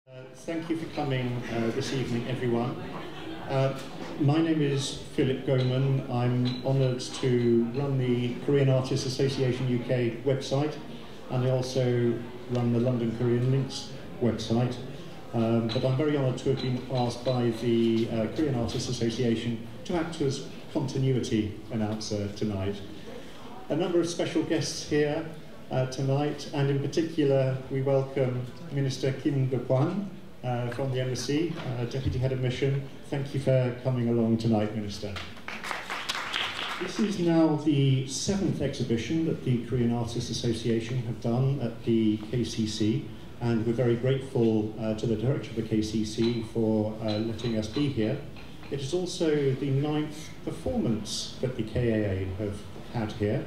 Thank you for coming this evening, everyone. My name is Philip Goman. I'm honoured to run the Korean Artists Association UK website, and I also run the London Korean Links website. But I'm very honoured to have been asked by the Korean Artists Association to act as continuity announcer tonight. A number of special guests here tonight, and in particular we welcome Minister Kim Do-kwan from the Embassy, Deputy Head of Mission. Thank you for coming along tonight, Minister. This is now the 7th exhibition that the Korean Artists Association have done at the KCC, and we're very grateful to the director of the KCC for letting us be here. It is also the 9th performance that the KAA have had here.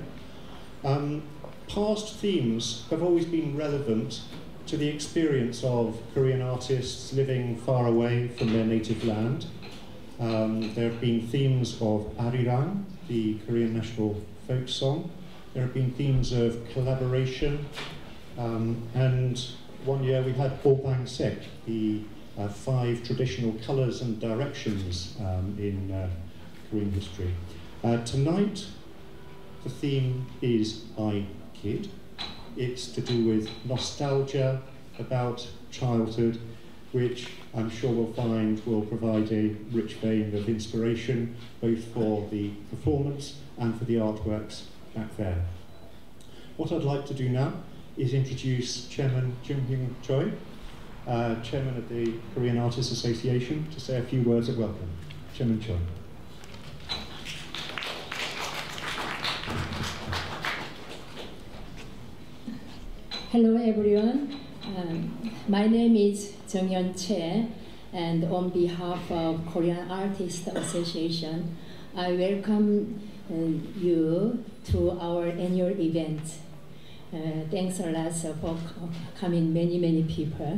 Past themes have always been relevant to the experience of Korean artists living far away from their native land. There have been themes of arirang, the Korean national folk song. There have been themes of collaboration, and one year we had Bobang Sek, the 5 traditional colours and directions in Korean history. Tonight, the theme is I Kid. It's to do with nostalgia about childhood, which I'm sure we'll find will provide a rich vein of inspiration, both for the performance and for the artworks back there. What I'd like to do now is introduce Chairman Jim Hyung Choi, Chairman of the Korean Artists Association, to say a few words of welcome. Chairman Choi. Hello everyone, my name is Jung-hyun Che, and on behalf of Korean Artists Association, I welcome you to our annual event. Thanks a lot for coming, many people.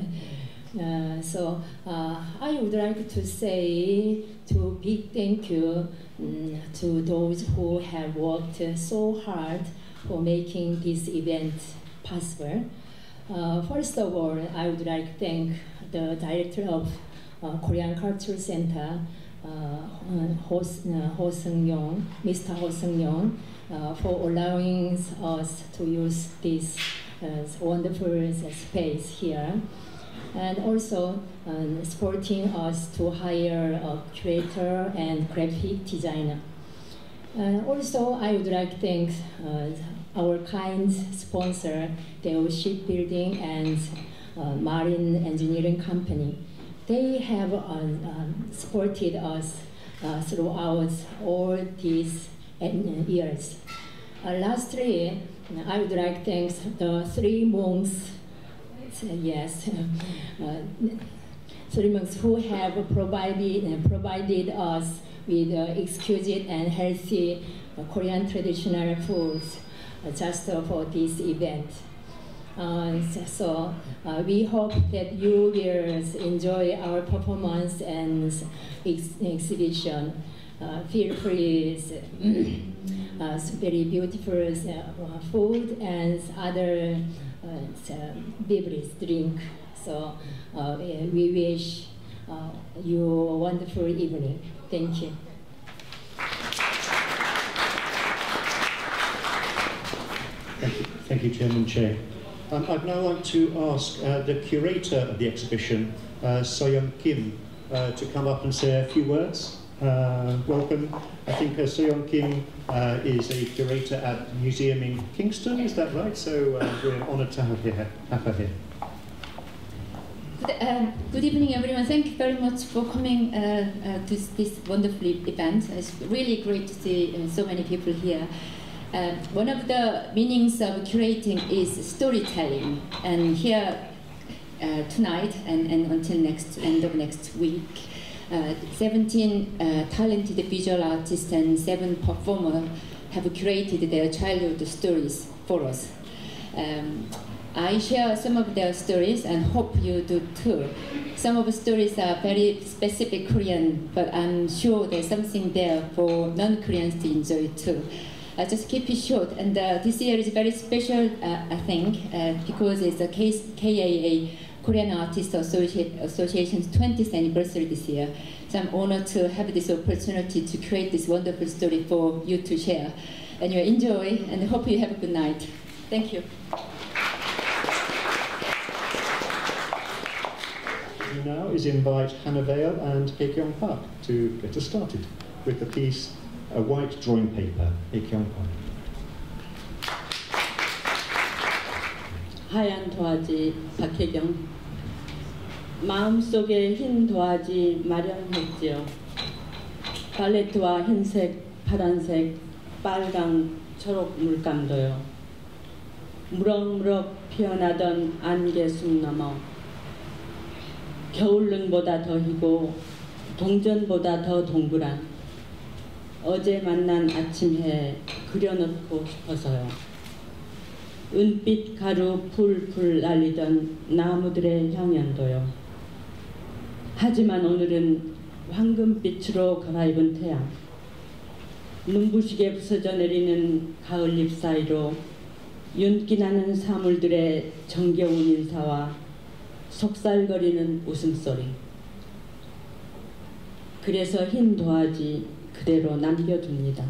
I would like to say a big thank you to those who have worked so hard for making this event possible. First of all, I would like to thank the director of Korean Cultural Center, Ho Seung-yong, Mr. Ho Seung-yong, for allowing us to use this wonderful space here, and also supporting us to hire a curator and graphic designer. Also, I would like to thank our kind sponsor, the Shipbuilding and Marine Engineering Company. They have supported us throughout all these years. Lastly, I would like to thank the 3 monks, yes, 3 monks who have provided us with exquisite and healthy Korean traditional foods just for this event. We hope that you will enjoy our performance and exhibition. Feel free, very beautiful food and other beverage drink. We wish you a wonderful evening. Thank you. Thank you, Chairman Che. I'd now like to ask the curator of the exhibition, So-young Kim, to come up and say a few words. Welcome. I think So-young Kim is a curator at the museum in Kingston, is that right? So we're honoured to have her here. Good evening, everyone. Thank you very much for coming to this wonderful event. It's really great to see so many people here. One of the meanings of curating is storytelling, and here tonight and until end of next week, 17 talented visual artists and 7 performers have curated their childhood stories for us. I share some of their stories and hope you do too. Some of the stories are very specific Korean, but I'm sure there's something there for non-Koreans to enjoy too. Just keep it short, and this year is very special, I think, because it's a KAA Korean Artists Association's 20th anniversary this year. So I'm honored to have this opportunity to create this wonderful story for you to share. And you enjoy, and I hope you have a good night. Thank you. Now is invite Hannah Vale and Hae-kyung Park to get us started with the piece A White Drawing Paper, Hae-kyung Park. 하얀 도화지 박혜경. 마음속에 흰 도화지 마련했지요. 팔레트와 흰색, 파란색, 빨강, 초록 물감도요. 무럭무럭 피어나던 안개숲 너머 겨울눈보다 더 희고 동전보다 더 동그란 어제 만난 아침해 그려놓고 싶어서요. 은빛 가루 풀풀 날리던 나무들의 향연도요. 하지만 오늘은 황금빛으로 갈아입은 태양, 눈부시게 부서져 내리는 가을잎 사이로 윤기 나는 사물들의 정겨운 인사와 속살거리는 웃음소리. 그래서 흰 도화지 그대로 남겨둡니다.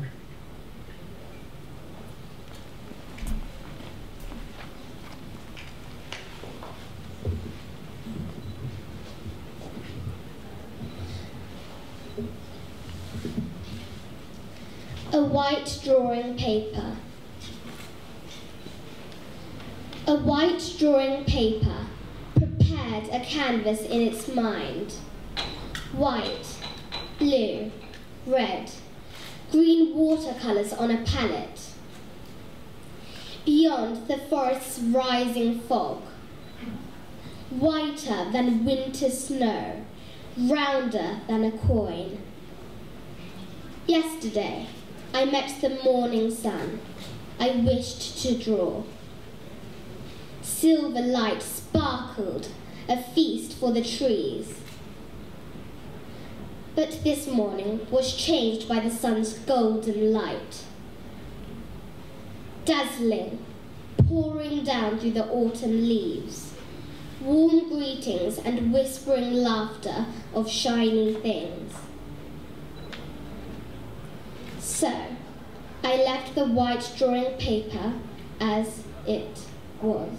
A white drawing paper. A white drawing paper prepared a canvas in its mind. White, blue, red, green watercolors on a palette. Beyond the forest's rising fog, whiter than winter snow, rounder than a coin. Yesterday, I met the morning sun. I wished to draw. Silver light sparkled, a feast for the trees. But this morning was changed by the sun's golden light. Dazzling, pouring down through the autumn leaves. Warm greetings and whispering laughter of shining things. So, I left the white drawing paper as it was.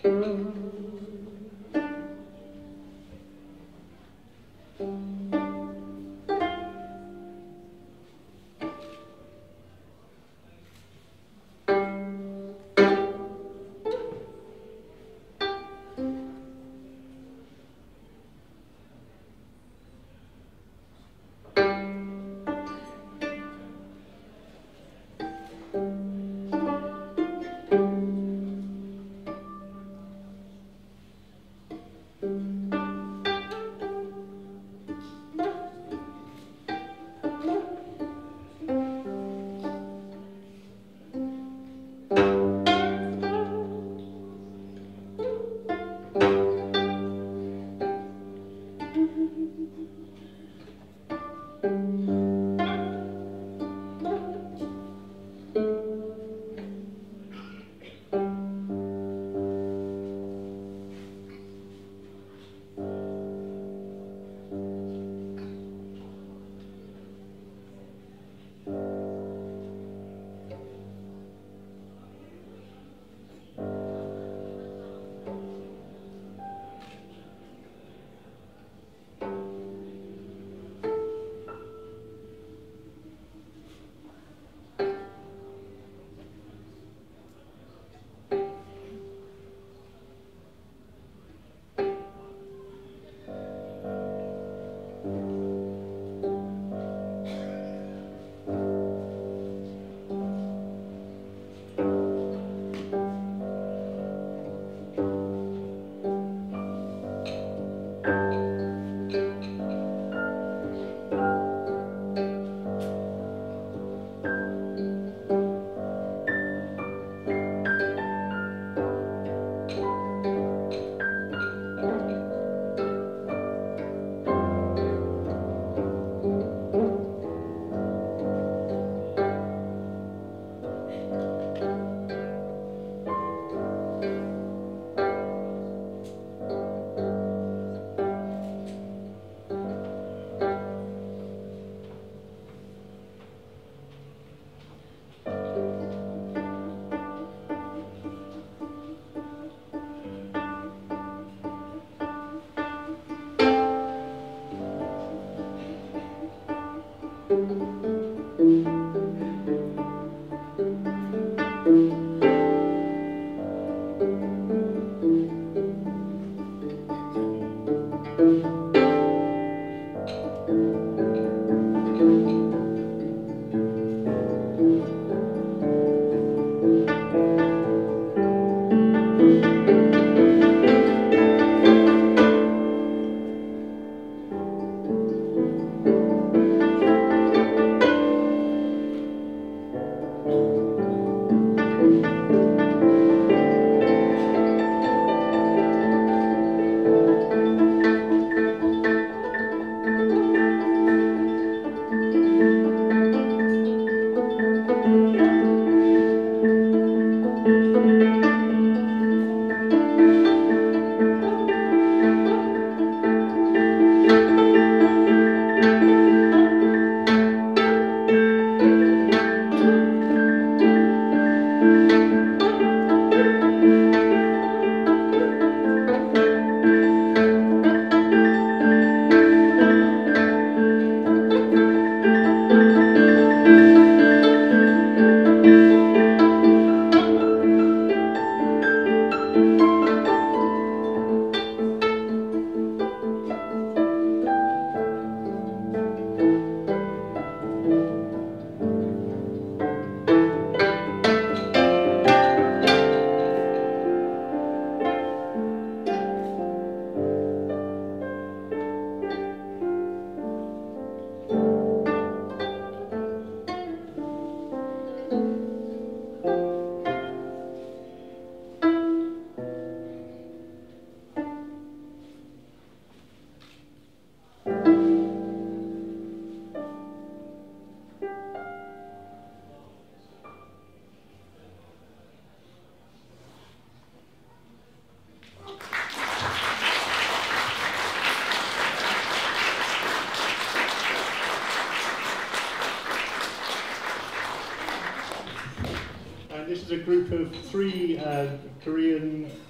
This is a group of three Korean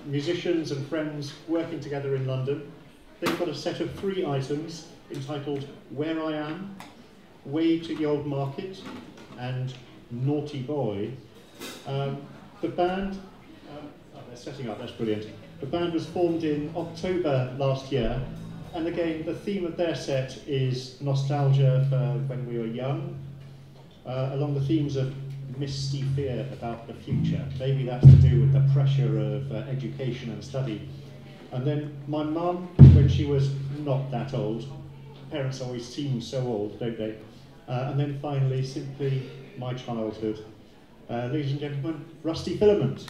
musicians and friends working together in London. They've got a set of 3 items entitled Where I Am, Way to the Old Market, and Naughty Boy. The band, they're setting up, that's brilliant. The band was formed in October last year, and again, the theme of their set is nostalgia for when we were young, along the themes of misty fear about the future. Maybe that's to do with the pressure of education and study. And then my mum, when she was not that old, parents always seem so old, don't they? And then finally, simply my childhood. Ladies and gentlemen, Rusty Filament.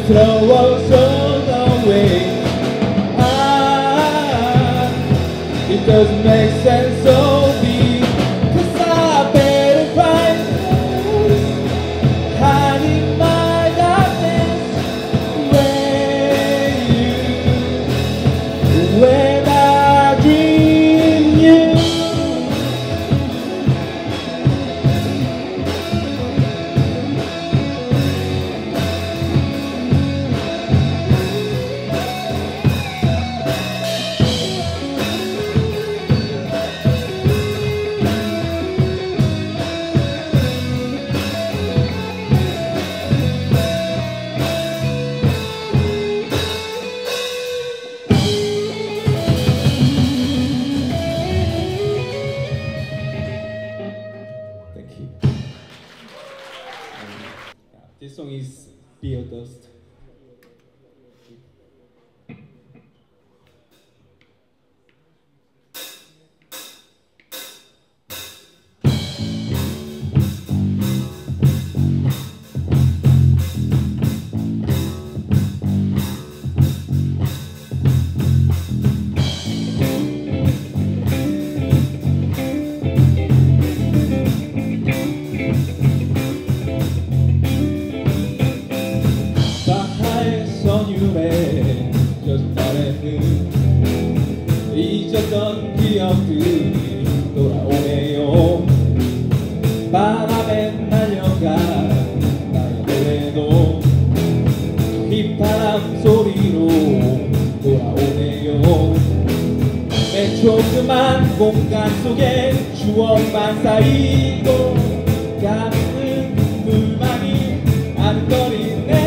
throw us all away. It doesn't make sense, so be, 'cause I better find hiding my darkness when I dream you. This song is Beer Dust. 잊었던 기억들이 돌아오네요. 바람에 날려가 나의 노래도 휘파람 소리로 돌아오네요. 내 조그만 공간 속에 추억만 쌓이고 가는 눈물만이 안거리네.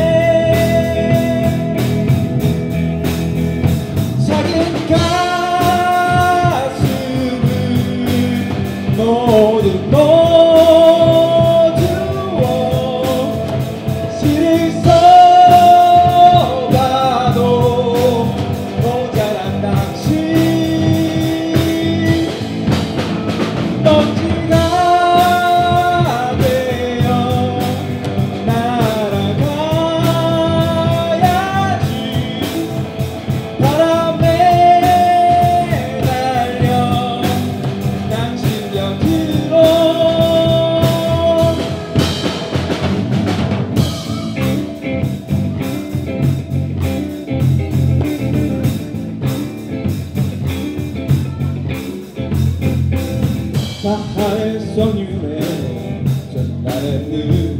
모두 시를 써봐도 모자란 당신 먼지가 되어 날아가야지. 바람에 날려 당신 곁으로. 바하의 선율에 전날에는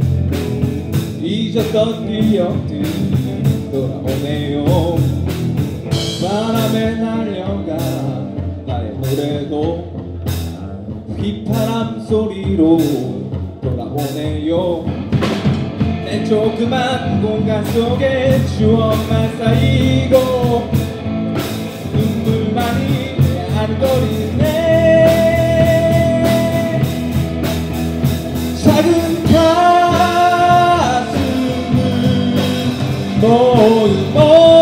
잊었던 기억들이 돌아오네요. 바람에 날려가 나의 노래도 휘파람 소리로 돌아오네요. 내 조그만 공간 속에 추억만 쌓이고 눈물만이 안거리네. 작은 가슴을 모두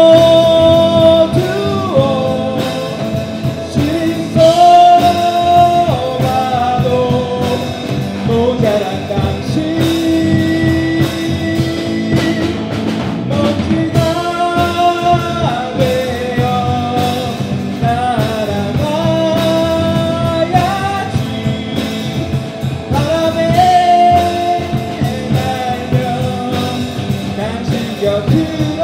시를 써봐도 모자란 당신 먼지가 되어 날아가야지. 바람에 날려 당신 곁으로.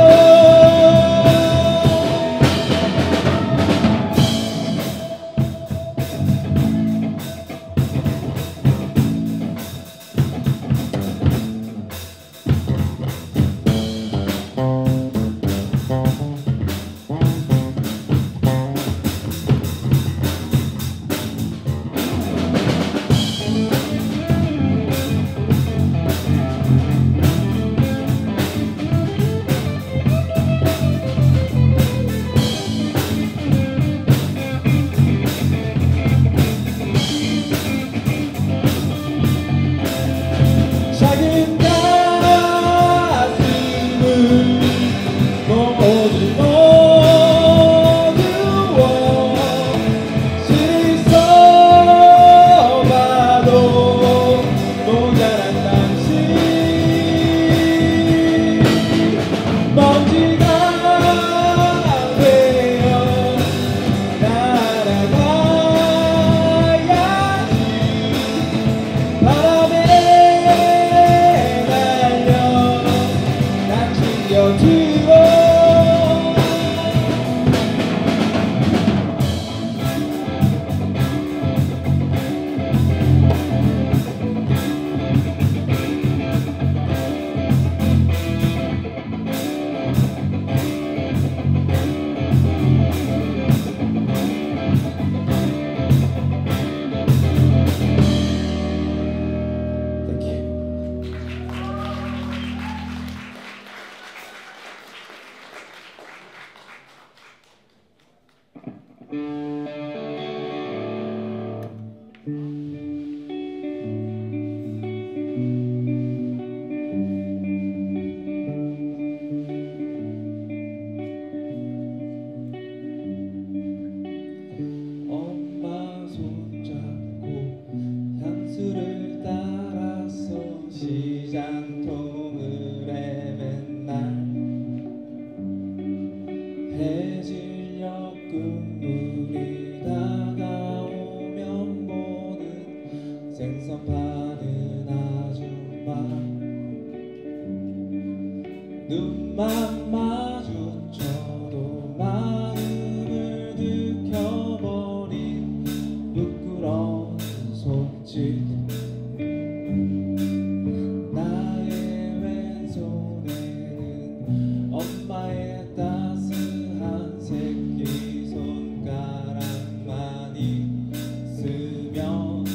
받은 아줌마 눈만 마주쳐도 마음을 들켜버린 부끄러운 손짓 나의 왼손에는 엄마의 따스한 새끼 손가락만 있으면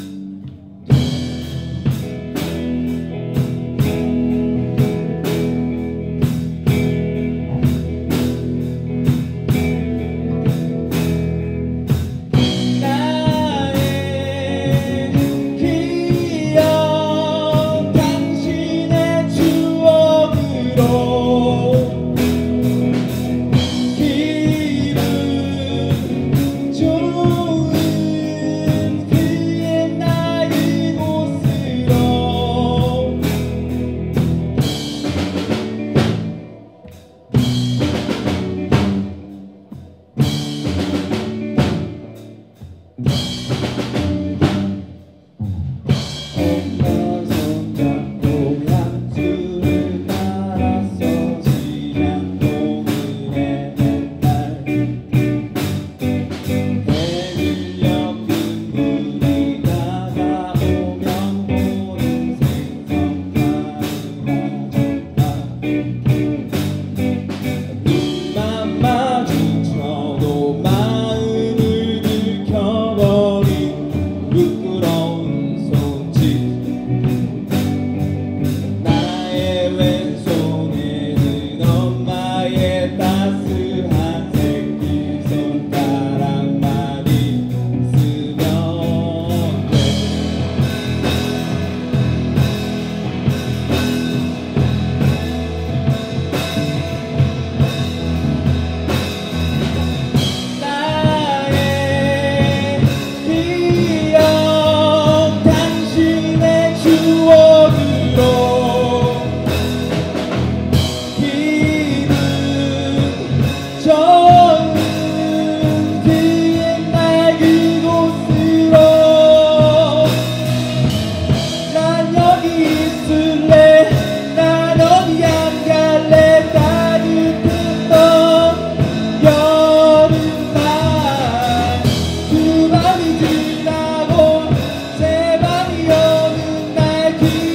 그 밤이 지나고 새 밤이 오는 날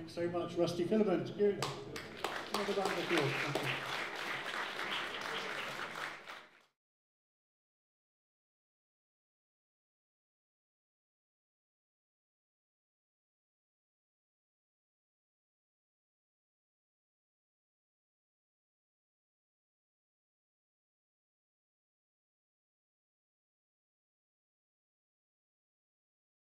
Thanks so much, Rusty Filament. Good. Another round of applause. Thank you.